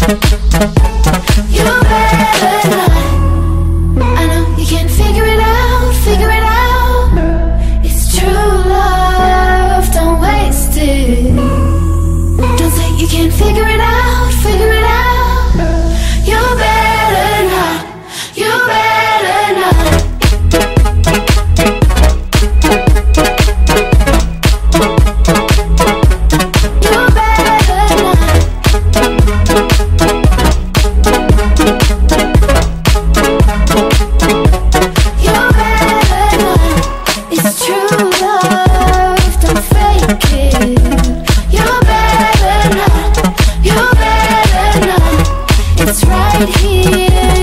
You better not. I know you can't figure it out, figure it out. It's true love, don't waste it. Don't say you can't figure it out, figure it out. You better not, you better not. It's right here.